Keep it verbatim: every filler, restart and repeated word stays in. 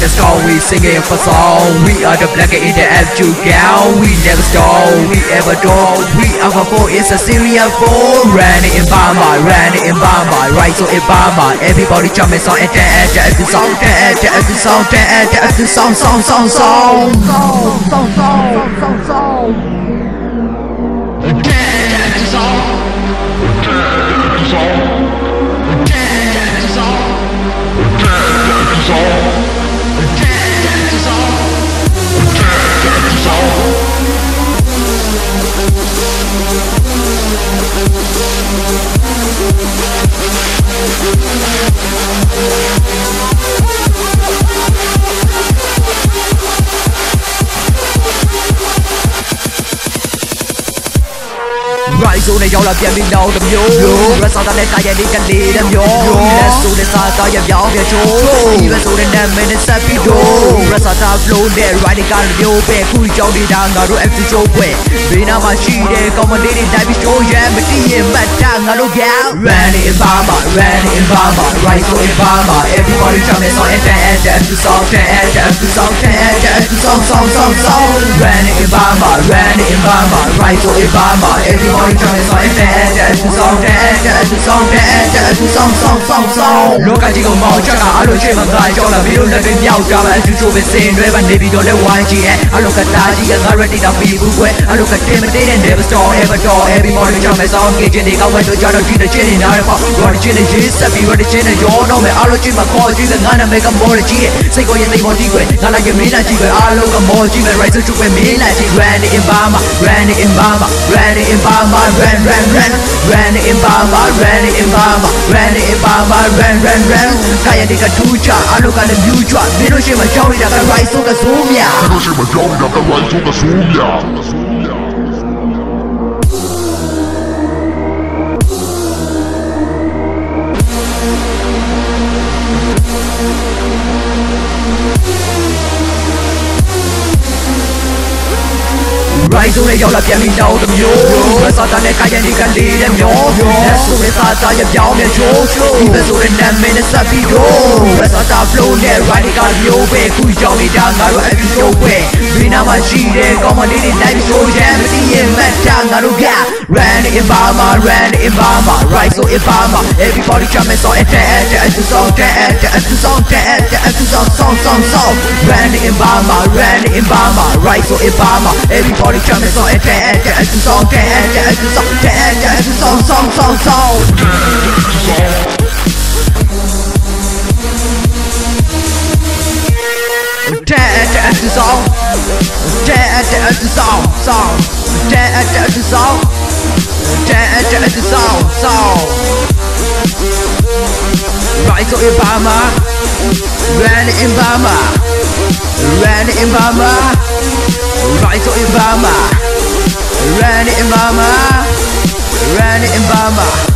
the score, we singing for song. We are the black in the F two gown. We never stole, we ever don't. We are for four, it's a serious four. Running in Burma, running in Burma, right so in Burma. Everybody jumping song and dance, dance the song, dance, dance the song, dance, dance the song, song, song, song, song, song, song, song, song. Dance the song, dance the song. RHYZOE này dẫu làပြန်ပြီးđâu tầm nhố Rồi sau ta lên ta dạy đi canh đi đâm nhố Lên xuống đến xa ta dẹp gió về trố Đi về xuống đến nằm bên đến xa phía đô Rồi sau ta flow để ride đi càng vô Bè khui trong đi đang ngờ rồi em từ chỗ quê Vì nào mà chi để không mà đi đi đại bị trôi Jam mà đi hiểm mà đang ngờ lô gáo Running in Burma, running in Burma RHYZOE in Burma Everybody jumping song and dance, dance to song, dance, dance to song, dance, dance to song, song, song, song Running in Burma, running in Burma RHYZOE in Burma Everybody jumping song and dance, dance to song, dance, dance to song, dance, dance to song, song, song, song Lúc anh chỉ còn mong chắc là alo trên mặt lại cho là video lên bên nhau Cho bạn chú chú bên xin đuôi bạn để video lên Y G E Alo cả ta chỉ cần ngã ready đọc vì vui quê Alo cả team and didn't never store, ever door Everybody jumping song, nghe trên thì cao quen tôi cho đâu chỉ là trên thì nào để phó Rồi trên này chỉ sẽ bị rồi trên này gió đâu mẹ alo trên mặt coi chỉ cần ngã nằm bên cầm bồ là chỉ Xây coi nhận tay một tí quê ngã lại cái mỹ là chỉ cần alo cầm bồ chỉ cần RHYZOE chụp về mỹ là chỉ Running in Burma, running in Burma, running in Burma, run, run, run Running in Burma, running in Burma, running in Burma, run, run, run Kaya di ka tuja, alo ka na mutua Bino siya majaw ni ka RHYZOE ka sumya Bino siya majaw ni ka RHYZOE ka sumya RHYZOE này dẫu làပြန်ပြီးđâu tầm nhố Rồi sau ta lên khai nhận đi canh đi đem nhố Lên xuống đến xa ta dẹp gió miền chố Đi về xuống đến nằm bên đến xa phía đô Rồi sau ta flow để ride đi càng vô Về khui trong đi đang ngã rồi em đi show về Vì nào mà chi để có mà đi đi đánh bị show Jam mà đi hiểm mà đang ngã đâu gà Running in Burma, running in Burma RHYZOE in Burma Everybody jumping song and dance, dance to song, dance, dance to song, dance, dance to song, song, song, song Running in Burma, running in Burma RHYZOE in Burma Everybody jumping song and dance, dance to song, dance, dance to song, dance, dance to song, song, song, song Dance, dance to song Dance, dance to song, song Dance, dance to song Dance, dance to song, song RHYZOE in Burma Running in Burma Running in Burma RHYZOE in Burma Running in Burma Running in Burma